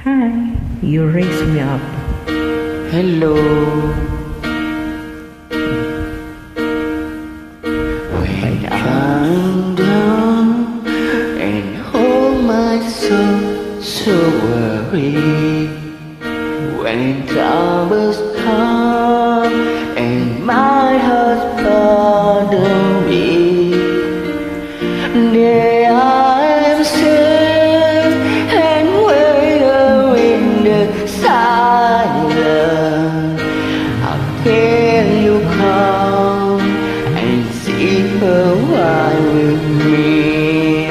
Hi, you raise me up. Hello. When I'm down and hold my soul so worried, when troubles come and my heart bothers me, there I am safe and wait in the silence until you come and sit a while with me.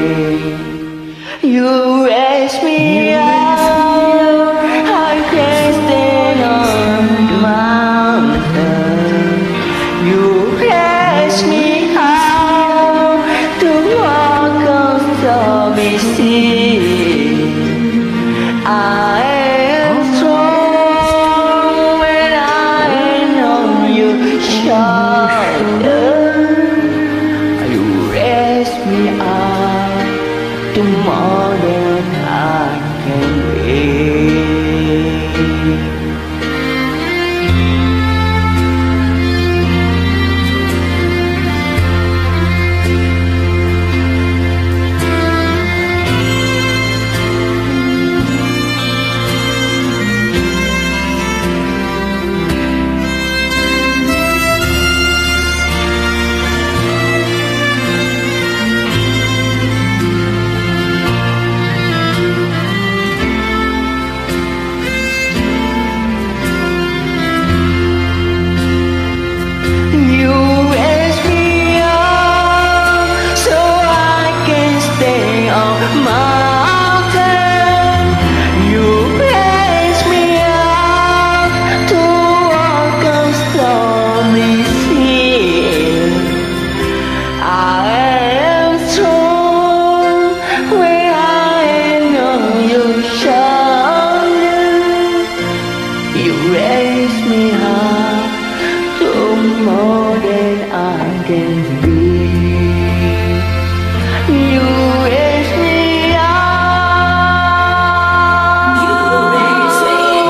You raise me up, I can stand on the mountain. You raise me up to walk on stormy sea. I am strong when I know you shoulder. You raise me up to more than I can be. Raise me up to more than I can be. You raise me up. You raise me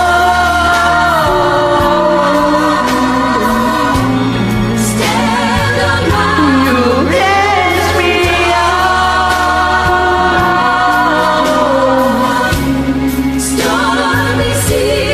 up. Stand on my. You raise me up. Stormy sea.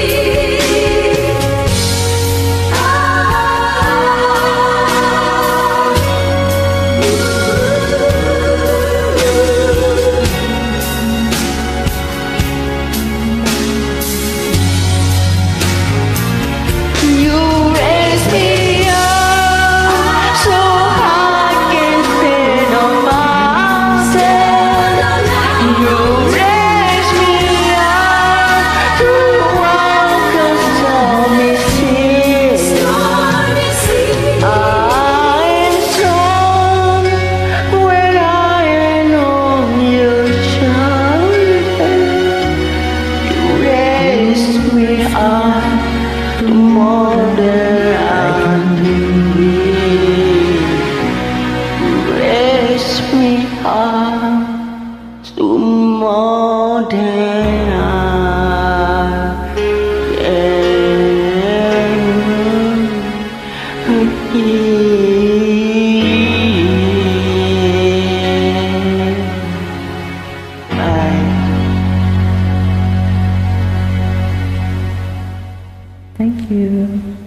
More than I can be. Raise me up to more than I can be. Thank you.